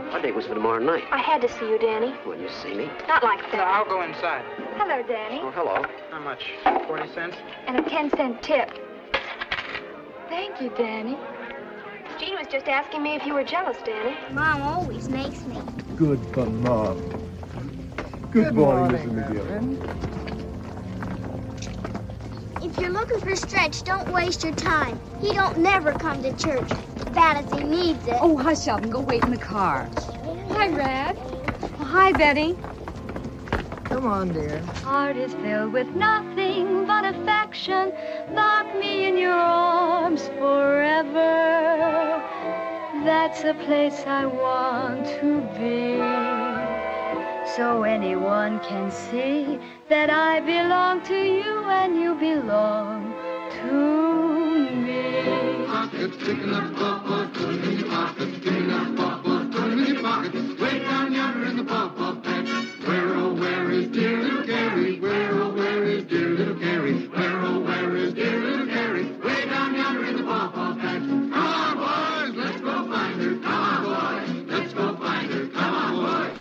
Our date was for tomorrow night. I had to see you, Danny. When you see me? Not like No, that. I'll go inside. Hello, Danny. Oh, hello. How much? 40 cents? And a 10-cent tip. Thank you, Danny. Jean was just asking me if you were jealous, Danny. Mom always makes me. Good for Mom. Good morning, Mr. McGill. If you're looking for Stretch, don't waste your time. He don't never come to church bad as he needs it. Oh, hush up and go wait in the car. Hi, Rad. Oh, hi, Betty. Come on, dear. Heart is filled with nothing but affection. Lock me in your arms forever. That's a place I want to be. So anyone can see that I belong to you and you belong to me. Pockets picking up pawpaw, put in your pocket, picking up pawpaw, put in your pocket. Way down yonder in the pawpaw patch. Where, oh, where is dear little Gary? Where, oh, where is dear little Gary? Where, oh, where is dear little Gary? Way down yonder in the pawpaw patch. Come on, boys, let's go find her. Come on, boys, let's go find her. Come on, boys.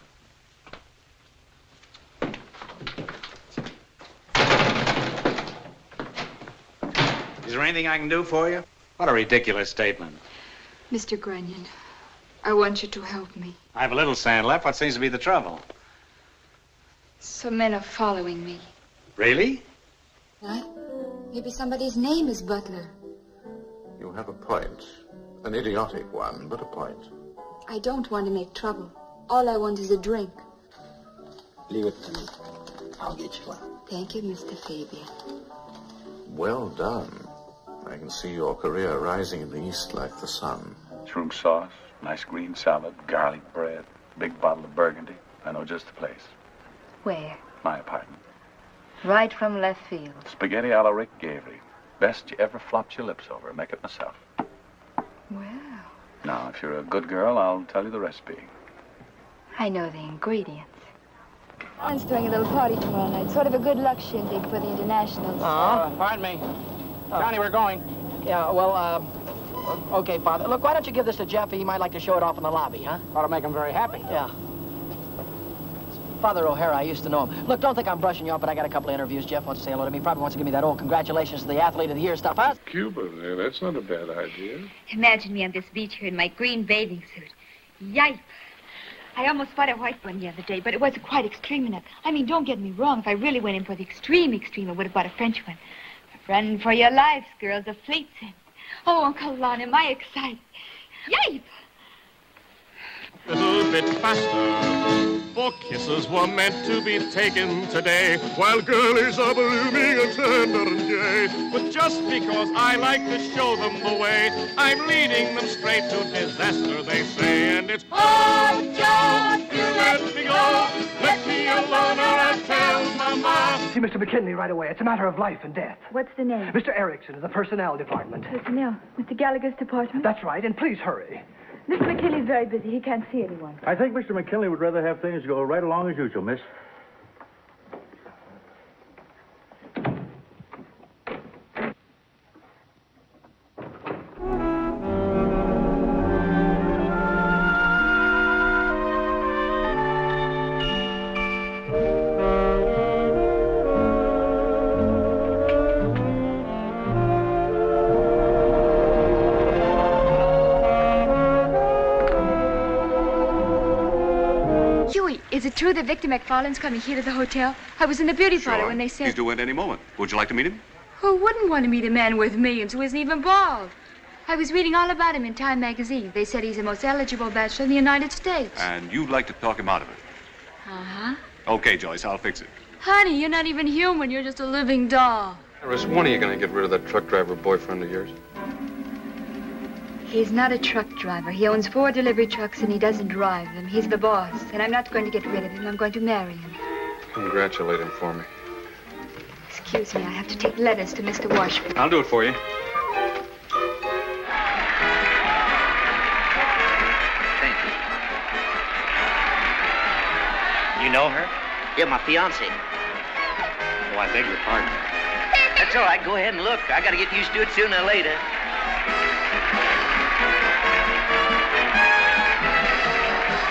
Is there anything I can do for you? What a ridiculous statement. Mr. Grunion, I want you to help me. I have a little sand left. What seems to be the trouble? Some men are following me. Really? What? Maybe somebody's name is Butler. You have a point. An idiotic one, but a point. I don't want to make trouble. All I want is a drink. Leave it to me. I'll get you one. Thank you, Mr. Fabian. Well done. I can see your career rising in the east like the sun. Shroom sauce, nice green salad, garlic bread, big bottle of Burgundy. I know just the place. Where? My apartment. Right from left field. Spaghetti a la Rick Gavery. Best you ever flopped your lips over. Make it myself. Well, Now, if you're a good girl, I'll tell you the recipe. I know the ingredients. Alan's throwing a little party tomorrow night. Sort of a good luck shindig for the internationals. Pardon me. Johnny, we're going. Yeah, well, okay, Father. Look, why don't you give this to Jeff? He might like to show it off in the lobby, huh? Ought to make him very happy. Yeah. Father O'Hara, I used to know him. Look, don't think I'm brushing you off, but I got a couple of interviews. Jeff wants to say hello to me. Probably wants to give me that old congratulations to the athlete of the year stuff, huh? Cuba, that's not a bad idea. Imagine me on this beach here in my green bathing suit. Yipe. I almost bought a white one the other day, but it wasn't quite extreme enough. I mean, don't get me wrong. If I really went in for the extreme, I would have bought a French one. Run for your lives, girls. The fleet's in. Oh, Uncle Lon, am I excited? Yipe! A little bit faster, for kisses were meant to be taken today, while girlies are blooming and tender and gay. But just because I like to show them the way, I'm leading them straight to disaster, they say. And it's, oh, John, you let me go, let me alone or I'll tell Mama. See Mr. McKinley right away. It's a matter of life and death. What's the name? Mr. Erickson of the Personnel Department. Personnel. Mr. Gallagher's department? That's right, and please hurry. Mr. McKinley's very busy. He can't see anyone. I think Mr. McKinley would rather have things go right along as usual, miss. Is it true that Victor McFarlane's coming here to the hotel? I was in the beauty parlor when they said... He's due in any moment. Would you like to meet him? Who wouldn't want to meet a man worth millions who isn't even bald? I was reading all about him in Time magazine. They said he's the most eligible bachelor in the United States. And you'd like to talk him out of it? Uh-huh. Okay, Joyce, I'll fix it. Honey, you're not even human. You're just a living doll. Iris, when are you going to get rid of that truck driver boyfriend of yours? He's not a truck driver. He owns 4 delivery trucks and he doesn't drive them. He's the boss. And I'm not going to get rid of him. I'm going to marry him. Congratulate him for me. Excuse me, I have to take letters to Mr. Washburn. I'll do it for you. Thank you. You know her? Yeah, my fiancée. Oh, I beg your pardon. That's all right. Go ahead and look. I got to get used to it sooner or later.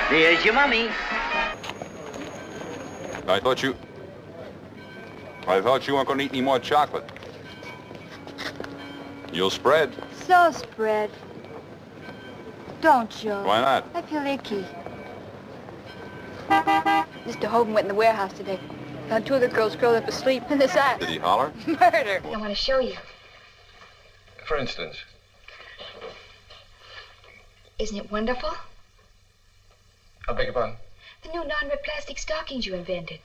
There's your mummy. I thought you weren't going to eat any more chocolate. You'll spread. So spread. Don't, Joe. Why not? I feel icky. Mr. Hogan went in the warehouse today. Found two of the girls curled up asleep in this attic. Did he holler? Murder. I want to show you. For instance? Isn't it wonderful? I beg your pardon? The new non-rip plastic stockings you invented.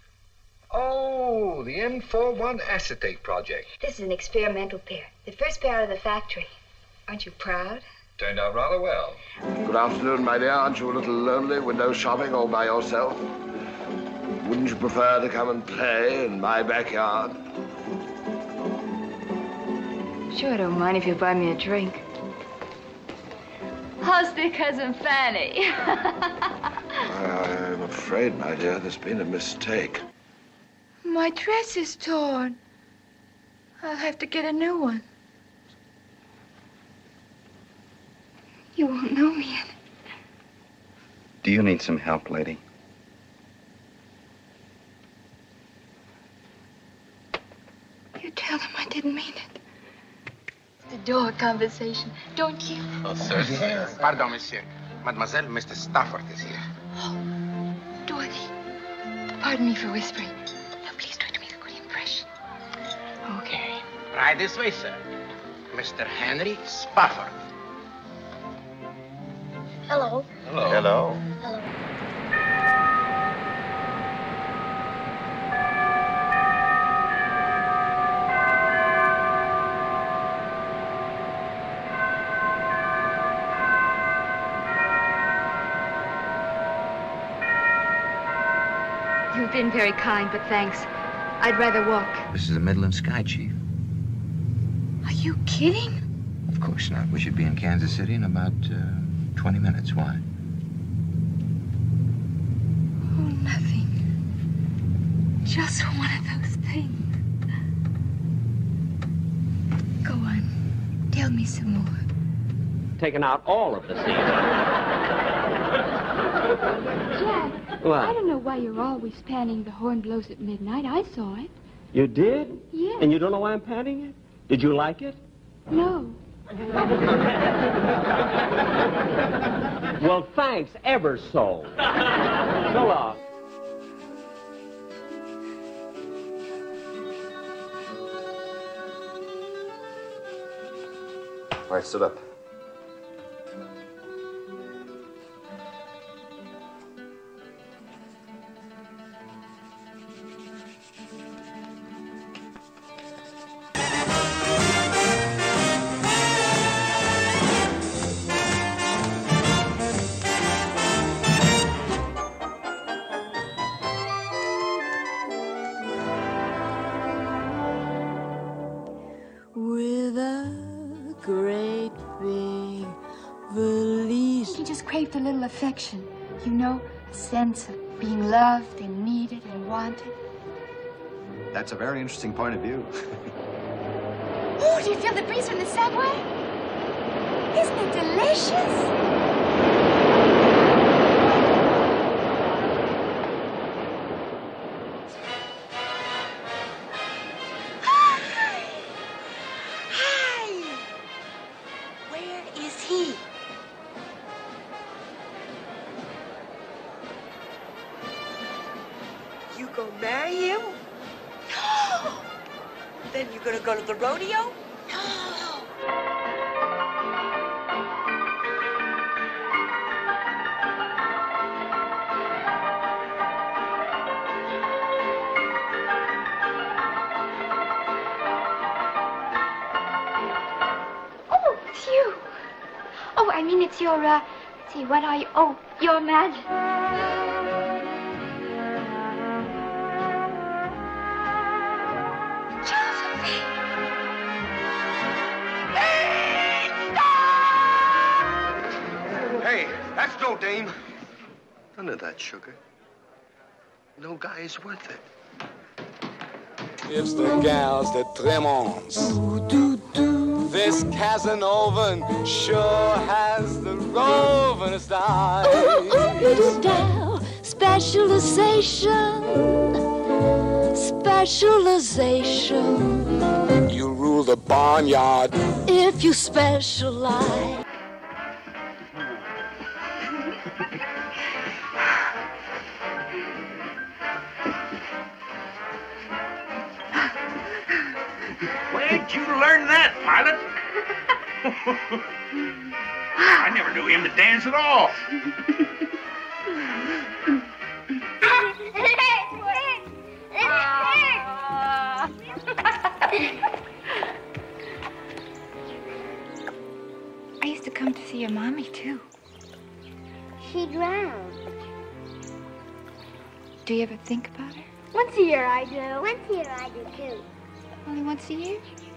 Oh, the N41 acetate project. This is an experimental pair. The first pair out of the factory. Aren't you proud? Turned out rather well. Good afternoon, my dear. Aren't you a little lonely, window shopping all by yourself? Wouldn't you prefer to come and play in my backyard? Sure, I don't mind if you buy me a drink. How's the cousin Fanny? I'm afraid, my dear, there's been a mistake. My dress is torn. I'll have to get a new one. You won't know me yet. Do you need some help, lady? You tell them I didn't mean it. It's the door conversation, don't you? Oh, certainly. Pardon, monsieur. Mademoiselle, Mr. Stafford is here. Oh, Dorothy. Pardon me for whispering. Now, please try to make a good impression. Okay. Right this way, sir. Mr. Henry Spafford. Hello. Hello. Hello. Hello. You've been very kind, but thanks. I'd rather walk. This is the Midland Sky, Chief. Are you kidding? Of course not. We should be in Kansas City in about 20 minutes. Why? Oh, nothing. Just one of those things. Go on. Tell me some more. Taking out all of the scenes. Jack, What? I don't know why you're always panning the horn blows at midnight. I saw it. You did? Yes. And you don't know why I'm panning it? Did you like it? No. Well, thanks ever so. So long. All right, sit up. With a great big valise. He just craved a little affection. You know, a sense of being loved and needed and wanted. That's a very interesting point of view. Oh, do you feel the breeze from the subway? Isn't it delicious? You gonna marry him? No! Then you gonna go to the rodeo? No! Oh, it's you. Oh, I mean, it's your, let's see, what are you? Oh, your magic. Hey, that's no dame. None of that sugar. No guy is worth it. It's the gals that Tremonts. This Casanovan sure has the roving style. do-do-do-do-do. Specialization. Specialization. You rule the barnyard. If you specialize. Where'd you learn that, pilot? I never knew him to dance at all. I used to come to see your mommy, too. She drowned. Do you ever think about her? Once a year I do. Once a year I do, too. Only once a year?